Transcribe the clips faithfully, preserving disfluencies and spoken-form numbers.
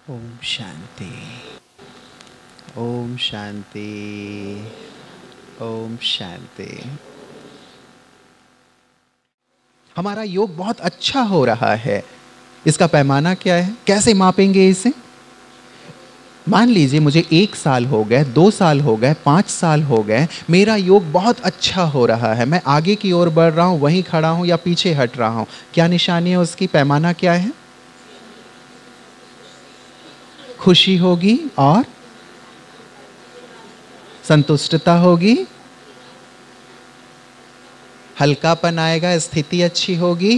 ओम शांति, ओम शांति, ओम शांति। हमारा योग बहुत अच्छा हो रहा है। इसका पैमाना क्या है? कैसे मापेंगे इसे? मान लीजिए मुझे एक साल हो गए, दो साल हो गए, पाँच साल हो गए, मेरा योग बहुत अच्छा हो रहा है, मैं आगे की ओर बढ़ रहा हूँ, वहीं खड़ा हूँ या पीछे हट रहा हूँ। क्या निशानी है उसकी? पैमाना क्या है? खुशी होगी और संतुष्टता होगी, हल्कापन आएगा, स्थिति अच्छी होगी।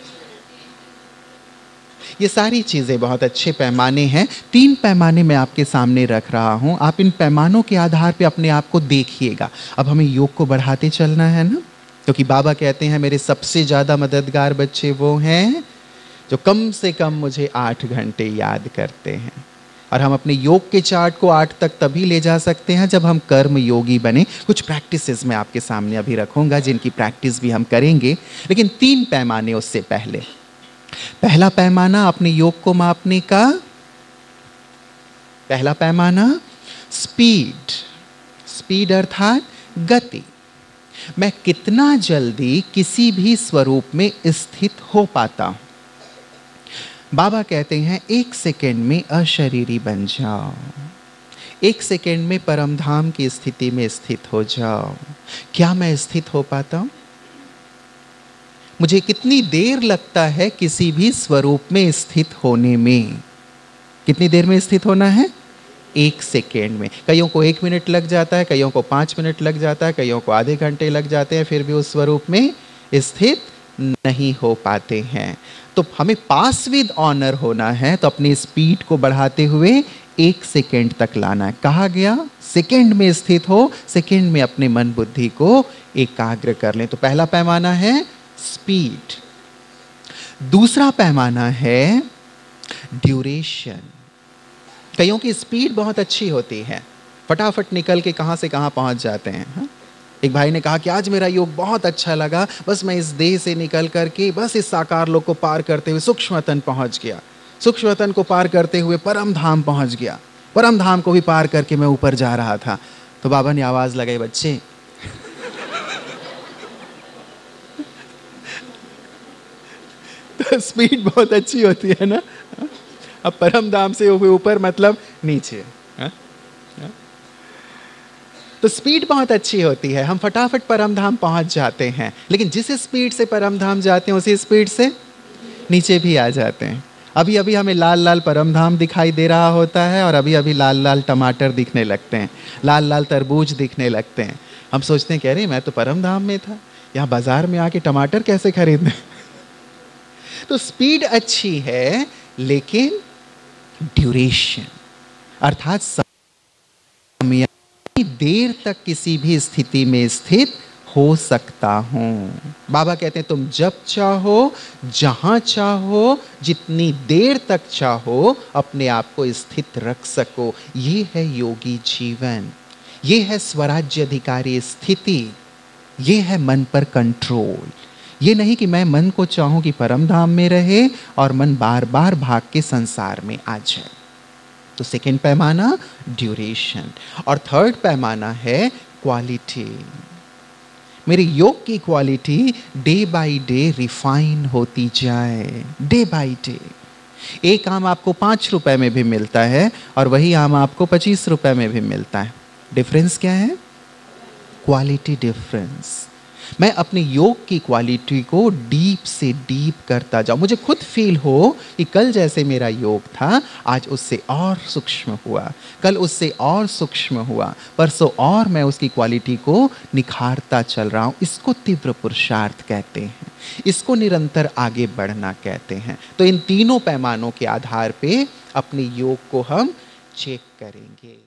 ये सारी चीज़ें बहुत अच्छे पैमाने हैं। तीन पैमाने मैं आपके सामने रख रहा हूं। आप इन पैमानों के आधार पे अपने आप को देखिएगा। अब हमें योग को बढ़ाते चलना है ना, क्योंकि बाबा कहते हैं मेरे सबसे ज़्यादा मददगार बच्चे वो हैं जो कम से कम मुझे आठ घंटे याद करते हैं। और हम अपने योग के चार्ट को आठ तक तभी ले जा सकते हैं जब हम कर्म योगी बने। कुछ प्रैक्टिसेस मैं आपके सामने अभी रखूंगा जिनकी प्रैक्टिस भी हम करेंगे, लेकिन तीन पैमाने उससे पहले। पहला पैमाना अपने योग को मापने का, पहला पैमाना स्पीड। स्पीड अर्थात गति। मैं कितना जल्दी किसी भी स्वरूप में स्थित हो पाता हूं। बाबा कहते हैं एक सेकेंड में अशरीरी बन जाओ, एक सेकेंड में परमधाम की स्थिति में स्थित हो जाओ। क्या मैं स्थित हो पाता हूं? मुझे कितनी देर लगता है किसी भी स्वरूप में स्थित होने में? कितनी देर में स्थित होना है? एक सेकेंड में। कईयों को एक मिनट लग जाता है, कईयों को पाँच मिनट लग जाता है, कईयों को आधे घंटे लग जाते हैं, फिर भी उस स्वरूप में स्थित नहीं हो पाते हैं। तो हमें पास विद ऑनर होना है, तो अपनी स्पीड को बढ़ाते हुए एक सेकेंड तक लाना है। कहा गया सेकेंड में स्थित हो, सेकेंड में अपने मन बुद्धि को एकाग्र कर लें। तो पहला पैमाना है स्पीड। दूसरा पैमाना है ड्यूरेशन। कईयों की स्पीड बहुत अच्छी होती है, फटाफट निकल के कहां से कहां पहुंच जाते हैं। हा? एक भाई ने कहा कि आज मेरा योग बहुत अच्छा लगा, बस मैं इस देह से निकल करके बस इस साकार लोक को पार करते हुए सूक्ष्मतन पहुंच गया, सूक्ष्मतन को पार करते हुए परम धाम पहुंच गया, परम धाम को भी पार करके मैं ऊपर जा रहा था। तो बाबा ने आवाज लगाई, बच्चे तो स्पीड बहुत अच्छी होती है ना। अब परम धाम से ऊपर मतलब नीचे। हा? हा? तो स्पीड बहुत अच्छी होती है, हम फटाफट परम धाम पहुंच जाते हैं, लेकिन जिस स्पीड से परम धाम जाते हैं उसी स्पीड से नीचे भी आ जाते हैं। अभी अभी हमें लाल लाल परम धाम दिखाई दे रहा होता है और अभी अभी लाल लाल टमाटर दिखने लगते हैं, लाल लाल तरबूज दिखने लगते हैं। हम सोचते हैं, कह रहे मैं तो परम धाम में था, यहाँ बाजार में आके टमाटर कैसे खरीदने। तो स्पीड अच्छी है, लेकिन ड्यूरेशन अर्थात समय, देर तक किसी भी स्थिति में स्थित हो सकता हूं। बाबा कहते हैं तुम जब चाहो, जहां चाहो, जितनी देर तक चाहो अपने आप को स्थित रख सको। ये है योगी जीवन, ये है स्वराज्य अधिकारी स्थिति, ये है मन पर कंट्रोल। ये नहीं कि मैं मन को चाहूं कि परम धाम में रहे और मन बार बार भाग के संसार में आ जाए। तो सेकेंड पैमाना ड्यूरेशन, और थर्ड पैमाना है क्वालिटी। मेरे योग की quality day by day refine होती जाए, डे बाय डे। एक आम आपको पाँच रुपए में भी मिलता है और वही आम आपको पच्चीस रुपए में भी मिलता है। डिफरेंस क्या है? Quality difference. मैं अपने योग की क्वालिटी को डीप से डीप करता जाऊं, मुझे खुद फील हो कि कल जैसे मेरा योग था आज उससे और सूक्ष्म हुआ, कल उससे और सूक्ष्म हुआ, परसों और मैं उसकी क्वालिटी को निखारता चल रहा हूं। इसको तीव्र पुरुषार्थ कहते हैं, इसको निरंतर आगे बढ़ना कहते हैं। तो इन तीनों पैमानों के आधार पे अपने योग को हम चेक करेंगे।